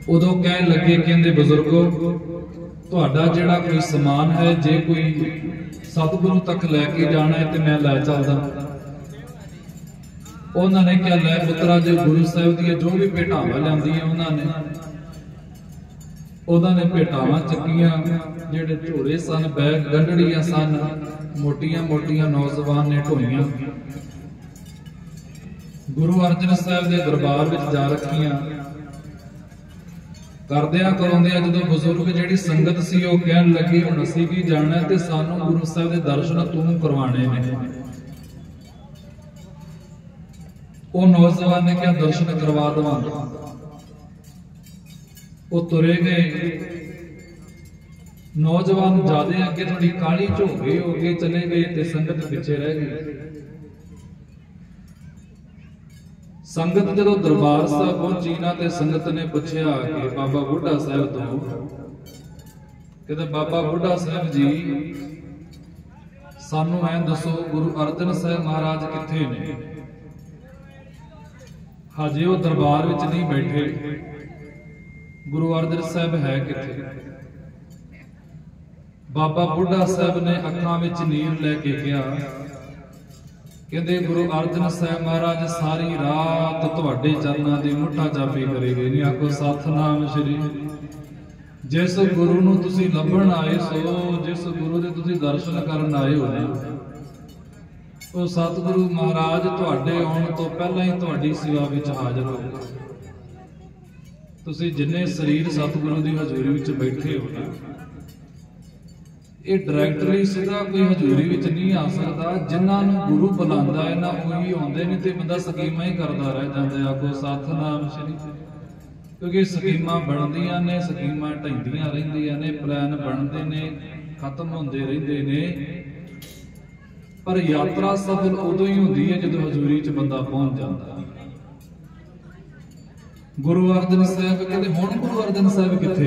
उदों कहन लगे कहंदे बुजुर्गो तुहाडा जिहड़ा कोई समान है जे कोई सतगुरु तक लैके जाना है तो मैं लै चलदा। उन्होंने क्या लै पुत्रा जो गुरु साहिब दी जो भी भेटावां लिआंदियां उन्होंने भेटावां चुकियां जिहड़े झोले सन बैग गंढड़ियां सन मोटियां मोटियां नौजवान ने ढोइयां गुरु अर्जन साहिब के दरबार विच जा रखियां। करदियां कराउंदियां जदों बुजुर्ग जिहड़ी संगत सी ओह कहण लगी हुण असीं भी जाना ते सानूं गुरु साहिब दे दर्शन तूं करवाणे ने। ਉਹ नौजवान ने क्या दर्शन करवा देवांगा। वो तुरे गए नौजवान ज्यादा अगे थोड़ी काली झो गए हो गए चले गए ते संगत पिछे रह गई। संगत जदों दरबार साहब पहुंची ना ते संगत ने पूछया कि बाबा बुढ़ा साहब तो कहते बाबा बुढ़ा साहब जी सानू ऐ दसो गुरु अर्जन साहब महाराज किथे ने। हजे वो दरबार विच नहीं बैठे गुरु अर्जन साहब है किथे। बाबा बुढ़ा साहब ने अखां विच नीर लैके कहा कहते गुरु अर्जन साहब महाराज सारी रात तुहाडे चरनां दी मुठा जापी करे गए ने। आखो सतनाम श्री। जिस गुरु नूं तुसीं लभण आए सो जिस गुरु दे तुसीं दर्शन करन आए हो ना ਉਹ ਸਤਿਗੁਰੂ ਮਹਾਰਾਜ ਤੁਹਾਡੇ ਆਉਣ ਤੋਂ ਪਹਿਲਾਂ ਹੀ ਤੁਹਾਡੀ ਸੇਵਾ ਵਿੱਚ ਹਾਜ਼ਰ ਹੋਊਗਾ। ਤੁਸੀਂ ਜਿੰਨੇ ਸਰੀਰ ਸਤਿਗੁਰੂ ਦੀ ਹਜ਼ੂਰੀ ਵਿੱਚ ਬੈਠੇ ਹੋ ਨਾ ਇਹ ਡਾਇਰੈਕਟਲੀ ਸਿੱਧਾ ਕੋਈ ਹਜ਼ੂਰੀ ਵਿੱਚ ਨਹੀਂ ਆ ਸਕਦਾ। ਜਿਨ੍ਹਾਂ ਨੂੰ ਗੁਰੂ ਬੁਲਾਉਂਦਾ ਹੈ ਨਾ ਉਹੀ ਆਉਂਦੇ ਨੇ ਤੇ ਬੰਦਾ ਸਕੀਮਾਂ ਹੀ ਕਰਦਾ ਰਹਿ ਜਾਂਦਾ। ਆਖੋ ਸਤਿਨਾਮ ਸ਼੍ਰੀ। ਕਿਉਂਕਿ ਸਕੀਮਾਂ ਬਣਦੀਆਂ ਨੇ ਸਕੀਮਾਂ ਢਹਿੰਦੀਆਂ ਰਹਿੰਦੀਆਂ ਨੇ ਪਲਾਨ ਬਣਦੇ ਨੇ ਖਤਮ ਹੁੰਦੇ ਰਹਿੰਦੇ ਨੇ पर यात्रा सफल उदों ही होंदी है जदों हजूरी च बंदा पहुंच जाता। गुरु अर्जन साहब कहते हुण गुरु अर्जन साहब किथे।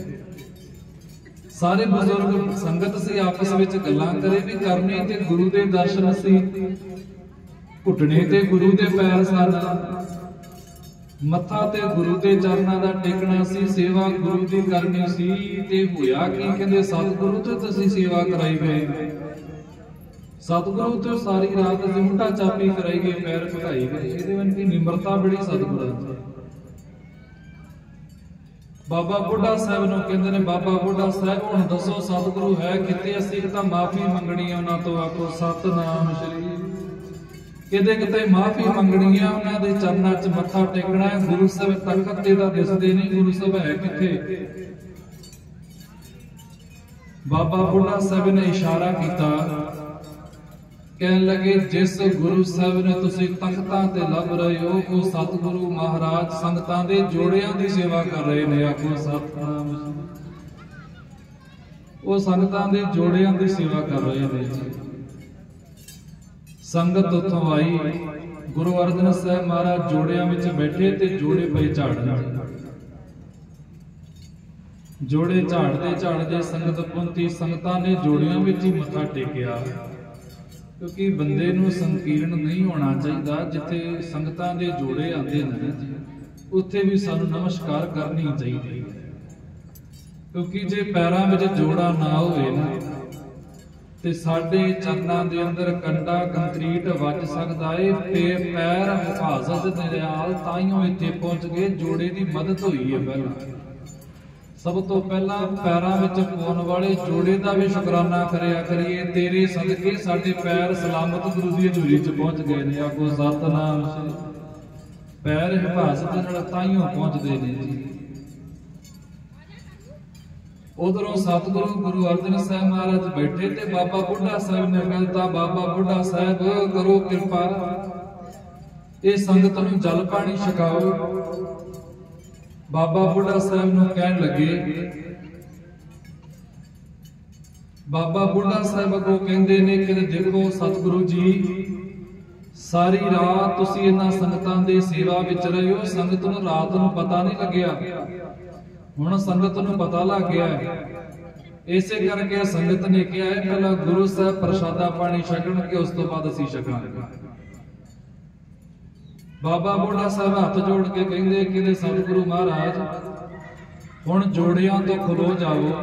सारे बुजुर्ग संगत से आपस विच गल्लां करे भी करने ते गुरु दे दर्शन सी घुटने ते गुरु दे पैर सन मत्था ते गुरु दे चरनां दा टेकना सी सेवा गुरु दी करनी सी ते होया की कहंदे सतगुरु तो तुसीं सेवा कराई गए सतगुरु तो सारी रात मुठा चापी कराई गई पैर भगाई गए। ये निमरता बड़ी सतगुरु। बाबा बुढ़ा साहब नूं कहंदे ने बाबा बुढ़ा साहब हुण दसो सतगुरु है किते असीं तां माफी मंगणी उन्हां तो। आखो सतनाम श्री। किते किते माफी मंगणी है उन्हां दे चरनां च मत्था टेकना है। गुरु साहब तखत ते दा दिसदे नहीं गुरु साहब है किथे। बाबा बुढ़ा साहब ने इशारा कीता कहन लगे जिस गुरु साहब ने तुसीं तख्तां ते लभ रहे हो वो सतगुरु महाराज संगतां दे जोड़ियां दी सेवा कर रहे ने। आखो सतनाम। वो संगतां दे जोड़ियां दी सेवा कर रहे ने। संगत उत्थों आई गुरु अर्जन साहब महाराज जोड़ियां विच बैठे ते जोड़े पए झाड़न। जोड़े झाड़दे झाड़दे संगत पहुंची। संगतां ने जोड़ियां विच ही मत्था टेकिया क्योंकि बंदे नूं संकीर्ण नहीं होना चाहिए। जिथे संगतां दे जोड़े आते हैं उत्थे भी सानूं नमस्कार करनी चाहिए क्योंकि जे पैरां विच जोड़ा ना होवे ना ते साडे चरनां दे अंदर कंडा कंक्रीट वज सकदा है। पैर हिफाजत दे नाल ताईं इत्थे पहुंच गए। जोड़े की मदद हुई है। पहला सब तो पहला पैरां विच पाउण वाले जोड़े का भी शुकराना करिया करिए। तेरे सदके साडे पैर सलामत गुरु दी हजूरी च पहुंच गए ने। आखो सतनाम। पैर हिफाजत नाल ताईं पहुंचदे ने जी। उधरों सतगुरु गुरु अर्जन साहब महाराज बैठे ते बाबा बुढ़ा साहब ने कहता बाबा बुढ़ा साहब करो कृपा ये संगत नूं जल पानी छकाओ। बाबा बुढ़ा साहब नूं कहण लगे बाबा बुढ़ा साहब अगों कहंदे ने कि देखो सतगुरु जी सारी रात तुसीं इन्हां संगतां दे सेवा विच रहे हो। संगत नूं रात नूं पता नहीं लग्या हुण संगत नूं पता लग गया है। इसे करके संगत ने कहा है पहला गुरु साहब प्रसादा पानी छकणगे उस तो बाद असीं छकांगे। बाबा बुढ़ा साहब हाथ जोड़ के कहंदे कि सतगुरु महाराज ਹੁਣ ਜੋੜਿਆਂ ਤੋਂ ਖਲੋ ਜਾਓ,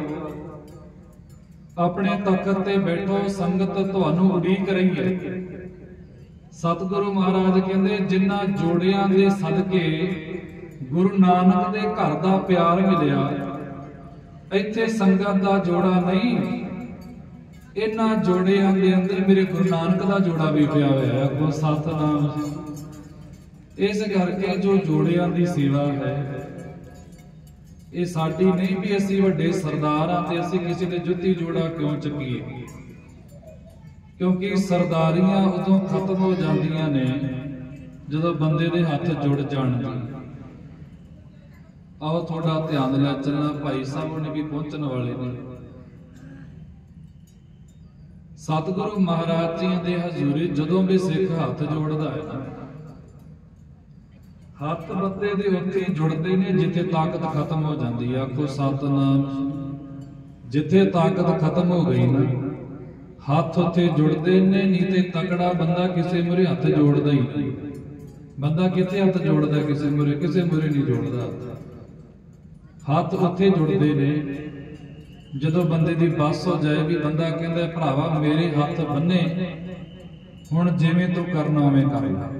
ਆਪਣੇ ਤਖਤ ਤੇ ਬੈਠੋ, ਸੰਗਤ ਤੁਹਾਨੂੰ ਉਡੀਕ ਰਹੀ ਹੈ। ਸਤਿਗੁਰੂ ਮਹਾਰਾਜ ਕਹਿੰਦੇ ਜਿਨ੍ਹਾਂ ਜੋੜਿਆਂ ਦੇ ਸਦਕੇ ਗੁਰੂ ਨਾਨਕ ਦੇ ਘਰ ਦਾ ਪਿਆਰ ਮਿਲਿਆ, ਇੱਥੇ ਸੰਗਤ ਦਾ ਜੋੜਾ ਨਹੀਂ, ਇਹਨਾਂ ਜੋੜਿਆਂ ਦੇ ਅੰਦਰ ਮੇਰੇ ਗੁਰੂ ਨਾਨਕ ਦਾ ਜੋੜਾ ਵੀ ਪਿਆ ਹੋਇਆ ਹੈ। ਕੋ ਸਤਿਨਾਮ। ਇਸ ਕਰਕੇ ਜੋ ਜੋੜਿਆਂ ਦੀ ਸੇਵਾ ਹੈ ਇਹ ਸਾਡੀ ਨਹੀਂ ਵੀ ਅਸੀਂ ਵੱਡੇ ਸਰਦਾਰ ਆ ਤੇ ਅਸੀਂ ਕਿਸੇ ਦੇ ਜੁੱਤੀ ਜੋੜਾ ਕਿਉਂ ਚੱਕੀਏ, ਕਿਉਂਕਿ ਸਰਦਾਰੀਆਂ ਉਦੋਂ ਖਤਮ ਹੋ ਜਾਂਦੀਆਂ ਨੇ ਜਦੋਂ ਬੰਦੇ ਦੇ ਹੱਥ ਜੁੜ ਜਾਣਗੇ। ਆਓ ਥੋੜਾ ਧਿਆਨ ਨਾਲ ਚੱਲਣਾ, ਭਾਈ ਸਾਹਿਬ ਨੇ ਵੀ ਪਹੁੰਚਣ ਵਾਲੇ ਨੇ। ਸਤਿਗੁਰੂ ਮਹਾਰਾਜ ਜੀ ਦੇ ਹਜ਼ੂਰੀ ਜਦੋਂ ਵੀ ਸਿੱਖ ਹੱਥ ਜੋੜਦਾ ਹੈ ਨਾ, ਹੱਥ ਬੰਦੇ ਦੇ ਉੱਥੇ ਜੁੜਦੇ ਨੇ ਜਿੱਥੇ ਤਾਕਤ ਖਤਮ ਹੋ ਜਾਂਦੀ ਹੈ। ਆਖੋ ਸਤਿਨਾਮ। ਜਿੱਥੇ ਤਾਕਤ ਖਤਮ ਹੋ ਗਈ ਨਾ, ਹੱਥ ਉੱਥੇ ਜੁੜਦੇ ਨੇ, ਨਹੀਂ ਤੇ ਤਕੜਾ ਬੰਦਾ ਕਿਸੇ ਮੂਹਰੇ ਹੱਥ ਜੋੜਦਾ ਹੀ ਨਹੀਂ। ਬੰਦਾ ਕਿੱਥੇ ਹੱਥ ਜੋੜਦਾ? ਕਿਸੇ ਮੂਹਰੇ ਨਹੀਂ ਜੋੜਦਾ। ਹੱਥ ਉੱਥੇ ਜੁੜਦੇ ਨੇ ਜਦੋਂ ਬੰਦੇ ਦੀ ਬੱਸ ਹੋ ਜਾਏ ਵੀ ਬੰਦਾ ਕਹਿੰਦਾ ਭਰਾਵਾ ਮੇਰੇ ਹੱਥ ਬੰਨੇ, ਹੁਣ ਜਿਵੇਂ ਤੂੰ ਕਰਨਾ ਉਵੇਂ ਕਰੇਗਾ।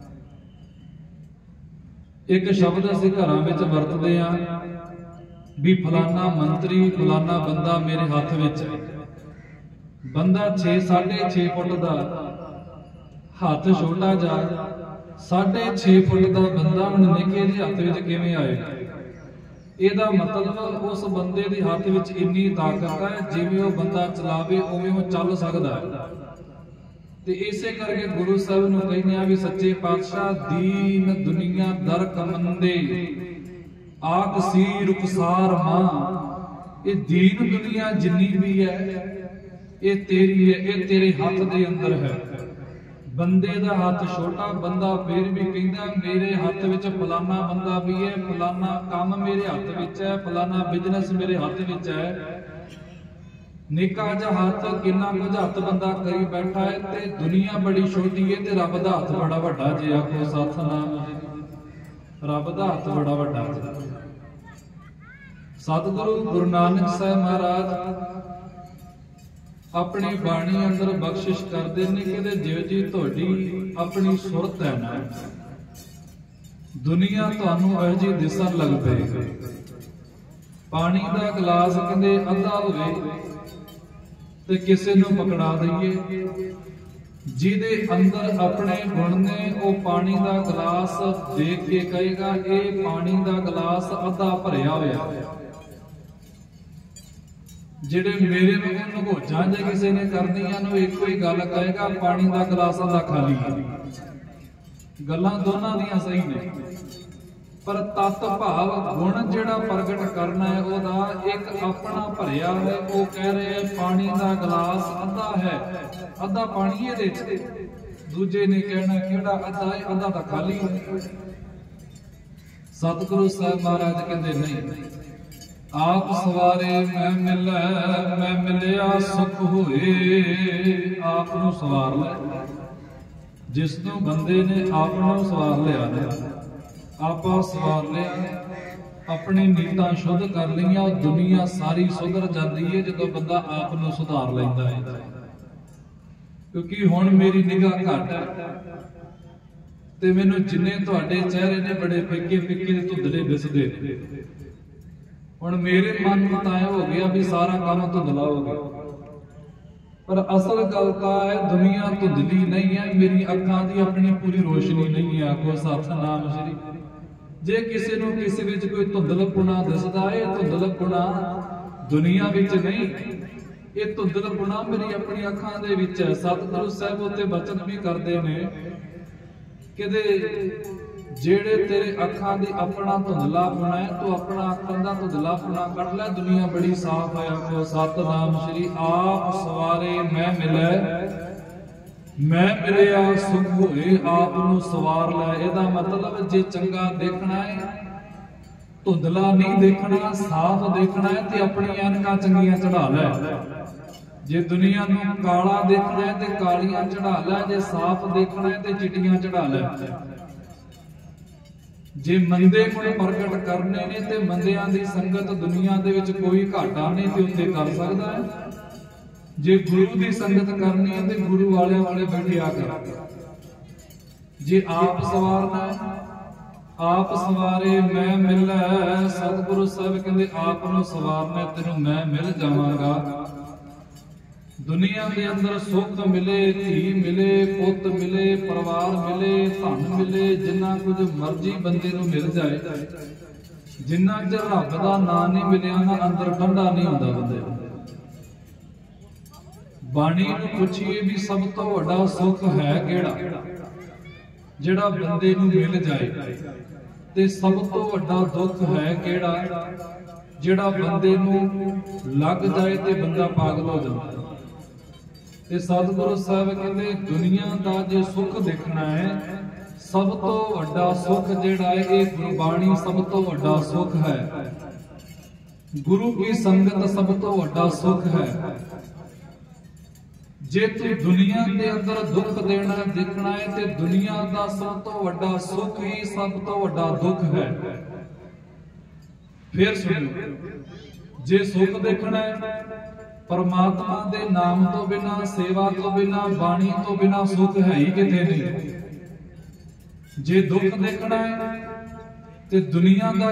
ਇੱਕ ਸ਼ਬਦ ਅਸੀਂ ਘਰਾਂ ਵਿੱਚ ਵਰਤਦੇ ਆ ਵੀ ਫਲਾਨਾ ਮੰਤਰੀ, ਫਲਾਨਾ ਬੰਦਾ ਮੇਰੇ ਹੱਥ ਵਿੱਚ। ਬੰਦਾ 6.5 ਫੁੱਟ ਦਾ, ਹੱਥ ਛੋਟਾ ਜਾ 6.5 ਫੁੱਟ ਦਾ ਬੰਦਾ ਹੁਣ ਨਿੱਕੇ ਜਿਹੇ ਹੱਥ ਵਿੱਚ ਕਿਵੇਂ ਆਏਗਾ? ਇਹਦਾ ਮਤਲਬ ਉਸ ਬੰਦੇ ਦੇ ਹੱਥ ਵਿੱਚ ਇੰਨੀ ਤਾਕਤ ਹੈ, ਜਿਵੇਂ ਉਹ ਬੰਦਾ ਚਲਾਵੇ ਉਵੇਂ ਉਹ ਚੱਲ ਸਕਦਾ ਹੈ। ਤੇ ਇਸੇ ਕਰਕੇ ਗੁਰੂ ਸਾਹਿਬ ਨੂੰ ਕਹਿੰਦੇ ਆ ਵੀ ਸੱਚੇ ਪਾਤਸ਼ਾਹ ਦੀਨ ਦੁਨੀਆ ਦਰ ਕਮੰਦੇ ਆਕ ਸੀ ਰੁਖਸਾਰ ਮਾਂ। ਇਹ ਦੀਨ ਦੁਨੀਆ ਜਿੰਨੀ ਵੀ ਹੈ ਇਹ ਤੇਰੀ ਹੈ, ਇਹ ਤੇਰੇ ਹੱਥ ਦੇ ਅੰਦਰ ਹੈ। ਬੰਦੇ ਦਾ ਹੱਥ ਛੋਟਾ, ਬੰਦਾ ਫਿਰ ਵੀ ਕਹਿੰਦਾ ਮੇਰੇ ਹੱਥ ਵਿੱਚ ਫਲਾਨਾ ਬੰਦਾ ਵੀ ਹੈ, ਫਲਾਨਾ ਕੰਮ ਮੇਰੇ ਹੱਥ ਵਿੱਚ ਹੈ, ਫਲਾਨਾ ਬਿਜ਼ਨਸ ਮੇਰੇ ਹੱਥ ਵਿੱਚ ਹੈ। ਨਿੱਕਾ ਜਿਹਾ ਹੱਥ ਕਿੰਨਾ ਕੁਝ ਹੱਥ ਬੰਦਾ ਕਰੀ ਬੈਠਾ ਹੈ ਤੇ ਦੁਨੀਆ ਬੜੀ ਛੋਟੀ ਹੈ ਤੇ ਰੱਬ ਦਾ ਹੱਥ ਬੜਾ ਵੱਡਾ ਜੇ। ਆਖੋ ਸਤਿਨਾਮ। ਰੱਬ ਦਾ ਹੱਥ ਬੜਾ ਵੱਡਾ ਜੇ। ਸਤਿਗੁਰੂ ਗੁਰੂ ਨਾਨਕ ਸਾਹਿਬ ਮਹਾਰਾਜ ਆਪਣੀ ਬਾਣੀ ਅੰਦਰ ਬਖਸ਼ਿਸ਼ ਕਰਦੇ ਨੇ ਕਿ ਜਿਉ ਜੀ ਤੁਹਾਡੀ ਆਪਣੀ ਸੁਰਤ ਹੈ ਨਾ, ਦੁਨੀਆ ਤੁਹਾਨੂੰ ਇਹੋ ਜਿਹੀ ਦਿਸਣ ਲੱਗ ਪਏ। ਪਾਣੀ ਦਾ ਗਲਾਸ ਕਹਿੰਦੇ ਅੱਧਾ ਹੋਵੇ ਤੇ ਕਿਸੇ ਨੂੰ ਪਕੜਾ ਦਈਏ, ਜਿਹਦੇ ਅੰਦਰ ਆਪਣੇ ਗੁਣ ਨੇ ਉਹ ਪਾਣੀ ਦਾ ਗਲਾਸ ਦੇਖ ਕੇ ਕਹੇਗਾ ਇਹ ਪਾਣੀ ਦਾ ਗਲਾਸ ਅੱਧਾ ਭਰਿਆ ਹੋਇਆ। ਜਿਹੜੇ ਮੇਰੇ ਵਾਂਗੂ ਨਗੋਚਾਂ ਜੇ ਕਿਸੇ ਨੇ ਕਰਨੀਆਂ ਨੂੰ ਇੱਕੋ ਹੀ ਗੱਲ ਕਹੇਗਾ ਪਾਣੀ ਦਾ ਗਲਾਸ ਅੱਧਾ ਖਾਲੀ ਹੈ। ਗੱਲਾਂ ਦੋਨਾਂ ਦੀਆਂ ਸਹੀ ਨੇ, ਪਰ ਤਤ ਭਾਵ ਗੁਣ ਜਿਹੜਾ ਪ੍ਰਗਟ ਕਰਨਾ ਹੈ ਉਹਦਾ ਇੱਕ ਆਪਣਾ ਭਰਿਆ ਹੈ। ਉਹ ਕਹਿ ਰਹੇ ਪਾਣੀ ਦਾ ਗਲਾਸ ਅੱਧਾ ਹੈ, ਅੱਧਾ ਪਾਣੀ ਇਹਦੇ ਚ। ਦੂਜੇ ਨੇ ਕਹਿਣਾ ਕਿਹੜਾ ਅੱਧਾ ਹੈ? ਅੱਧਾ ਤਾਂ ਖਾਲੀ ਹੈ। ਸਤਿਗੁਰੂ ਸਾਹਿਬ ਮਹਾਰਾਜ ਕਹਿੰਦੇ ਨਹੀਂ, ਆਪ ਸਵਾਰੇ ਮੈਂ ਮਿਲਿਆ ਸੁਖ ਹੋਏ। ਆਪ ਨੂੰ ਸਵਾਰ ਲੈ। ਜਿਸ ਨੂੰ ਬੰਦੇ ਨੇ ਆਪ ਨੂੰ ਸਵਾਰ ਲਿਆ ਨਾ, ਆਪਾ ਸਵਾਰ ਲਿਆ, ਆਪਣੀ ਨੀਤਾਂ ਸ਼ੁੱਧ ਕਰ ਲਈਆਂ, ਦੁਨੀਆ ਸਾਰੀ ਸੁਧਰ ਜਾਂਦੀ ਹੈ ਜਦੋਂ ਬੰਦਾ ਆਪ ਨੂੰ ਸੁਧਾਰ ਲੈਂਦਾ ਹੈ। ਕਿਉਂਕਿ ਹੁਣ ਮੇਰੀ ਨਿਗਾਹ ਘੱਟ ਹੈ ਤੇ ਮੈਨੂੰ ਜਿੰਨੇ ਤੁਹਾਡੇ ਚਿਹਰੇ ਨੇ ਬੜੇ ਫਿੱਕੇ ਫਿੱਕੇ ਤੇ ਧੁੰਦਲੇ ਦਿਸਦੇ ਨੇ, ਹੁਣ ਮੇਰੇ ਮਨ ਨੂੰ ਤਾਂ ਇਹ ਹੋ ਗਿਆ ਵੀ ਸਾਰਾ ਕੰਮ ਧੁੰਦਲਾ ਹੋ ਗਿਆ। ਪਰ ਅਸਲ ਗੱਲ ਤਾਂ ਹੈ ਦੁਨੀਆ ਧੁੰਦਲੀ ਨਹੀਂ ਹੈ, ਮੇਰੀ ਅੱਖਾਂ ਦੀ ਆਪਣੀ ਪੂਰੀ ਰੋਸ਼ਨੀ ਨਹੀਂ ਹੈ। ਆਖੋ ਸਤਿਨਾਮ ਸ੍ਰੀ। ਜੇ ਕਿਸੇ ਨੂੰ ਕਿਸੇ ਵਿੱਚ ਕੋਈ ਧੁੰਦਲਪੁਣਾ ਦਿਸਦਾ ਹੈ, ਧੁੰਦਲਪੁਣਾ ਦੁਨੀਆ ਵਿੱਚ ਨਹੀਂ, ਇਹ ਧੁੰਦਲਪੁਣਾ ਮੇਰੀ ਆਪਣੀ ਅੱਖਾਂ ਦੇ ਵਿੱਚ ਹੈ। ਸਤਿਗੁਰੂ ਸਾਹਿਬ ਉੱਤੇ ਬਚਨ ਵੀ ਕਰਦੇ ਨੇ ਕਿਤੇ ਜਿਹੜੇ ਤੇਰੇ ਅੱਖਾਂ ਦੀ ਆਪਣਾ ਧੁੰਦਲਾਪੁਣਾ ਹੈ, ਤੂੰ ਆਪਣਾ ਅੱਖਾਂ ਦਾ ਧੁੰਦਲਾਪੁਣਾ ਕੱਢ ਲੈ, ਦੁਨੀਆ ਬੜੀ ਸਾਫ਼ ਹੈ। ਆਖੋ ਸਤਿਨਾਮ ਸ੍ਰੀ। ਆਪ ਸਵਾਰੇ ਮੈਂ ਮਿਲਿਆ ਸੁਖ ਹੋਏ। ਆਪ ਨੂੰ ਸਵਾਰ ਲੈ। ਇਹਦਾ ਮਤਲਬ ਜੇ ਚੰਗਾ ਦੇਖਣਾ ਹੈ, ਧੁੰਦਲਾ ਨਹੀਂ ਦੇਖਣਾ, ਸਾਫ਼ ਦੇਖਣਾ ਹੈ ਤੇ ਆਪਣੀਆਂ ਐਨਕਾਂ ਚੰਗੀਆਂ ਚੜਾ ਲੈ। ਜੇ ਦੁਨੀਆ ਨੂੰ ਕਾਲਾ ਦੇਖਣਾ ਹੈ ਤੇ ਕਾਲੀਆਂ ਚੜਾ ਲੈ, ਜੇ ਸਾਫ਼ ਦੇਖਣਾ ਹੈ ਤੇ ਚਿੱਟੀਆਂ ਚੜਾ ਲੈ। ਜੇ ਮੰਦੇ ਗੁਣ ਪ੍ਰਗਟ ਕਰਨੇ ਨੇ ਤੇ ਮੰਦਿਆਂ ਦੀ ਸੰਗਤ ਦੁਨੀਆ ਦੇ ਵਿੱਚ ਕੋਈ ਘਾਟਾ ਨਹੀਂ ਤੇ ਉੱਥੇ ਕਰ ਸਕਦਾ ਹੈ। ਜੇ ਗੁਰੂ ਦੀ ਸੰਗਤ ਕਰਨੀ ਹੈ ਤੇ ਗੁਰੂ ਵਾਲਿਆਂ ਵਾਲੇ ਬੈਠਿਆ ਕਰ। ਜੇ ਆਪ ਸਵਾਰਨਾ ਹੈ, ਆਪ ਸਵਾਰੇ ਮੈਂ ਮਿਲੈ। ਸਤਿਗੁਰੂ ਸਾਹਿਬ ਕਹਿੰਦੇ ਆਪ ਨੂੰ ਸਵਾਰਨਾ ਤੈਨੂੰ ਮੈਂ ਮਿਲ ਜਾਵਾਂਗਾ। ਦੁਨੀਆ ਦੇ ਅੰਦਰ ਸੁੱਖ ਮਿਲੇ, ਧੀ ਮਿਲੇ, ਪੁੱਤ ਮਿਲੇ, ਪਰਿਵਾਰ ਮਿਲੇ, ਧਨ ਮਿਲੇ, ਜਿੰਨਾ ਕੁਝ ਮਰਜ਼ੀ ਬੰਦੇ ਨੂੰ ਮਿਲ ਜਾਏ, ਜਿੰਨਾ ਚਿਰ ਰੱਬ ਦਾ ਨਾਂ ਨਹੀਂ ਮਿਲਿਆ ਨਾ ਅੰਦਰ ਠੰਡਾ ਨਹੀਂ ਹੁੰਦਾ ਬੰਦੇ ਨੂੰ। ਬਾਣੀ ਨੂੰ ਪੁੱਛੀਏ ਵੀ ਸਭ ਤੋਂ ਵੱਡਾ ਸੁੱਖ ਹੈ ਕਿਹੜਾ, ਜਿਹੜਾ ਬੰਦੇ ਨੂੰ ਮਿਲ ਜਾਏ, ਤੇ ਸਭ ਤੋਂ ਵੱਡਾ ਦੁੱਖ ਹੈ ਕਿਹੜਾ, ਜਿਹੜਾ ਬੰਦੇ ਨੂੰ ਲੱਗ ਜਾਏ ਤੇ ਬੰਦਾ ਪਾਗਲ ਹੋ ਜਾਂਦਾ। ਤੇ ਸਤਿਗੁਰੂ ਸਾਹਿਬ ਕਹਿੰਦੇ ਦੁਨੀਆ ਦਾ ਜੇ ਸੁੱਖ ਦੇਖਣਾ ਹੈ, ਸਭ ਤੋਂ ਵੱਡਾ ਸੁੱਖ ਜਿਹੜਾ ਹੈ ਇਹ ਗੁਰਬਾਣੀ ਸਭ ਤੋਂ ਵੱਡਾ ਸੁੱਖ ਹੈ। ਗੁਰੂ ਕੀ ਸੰਗਤ ਸਭ ਤੋਂ ਵੱਡਾ ਸੁੱਖ ਹੈ। ਜੇ ਤੂੰ ਦੁਨੀਆ ਦੇ ਅੰਦਰ ਦੁੱਖ ਦੇਣਾ ਦੇਖਣਾ ਹੈ ਤੇ ਦੁਨੀਆ ਦਾ ਸਭ ਤੋਂ ਵੱਡਾ ਸੁੱਖ ਹੀ ਸਭ ਤੋਂ ਵੱਡਾ ਦੁੱਖ ਹੈ। ਫਿਰ ਸੁਣੋ, ਜੇ ਸੁੱਖ ਦੇਖਣਾ ਹੈ ਪਰਮਾਤਮਾ ਦੇ ਨਾਮ ਤੋਂ ਬਿਨਾ, ਸੇਵਾ ਤੋਂ ਬਿਨਾ, ਬਾਣੀ ਤੋਂ ਬਿਨਾ ਸੁੱਖ ਹੈ ਹੀ ਕਿਤੇ ਨਹੀਂ। ਜੇ ਦੁੱਖ ਦੇਖਣਾ ਹੈ ਤੇ ਦੁਨੀਆ ਦਾ